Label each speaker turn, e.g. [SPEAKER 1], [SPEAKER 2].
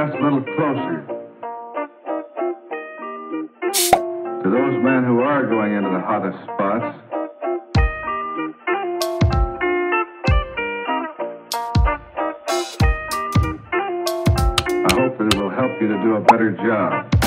[SPEAKER 1] glass a little closer. To those men who are going into the hottest spots, I hope that it will help you to do a better job.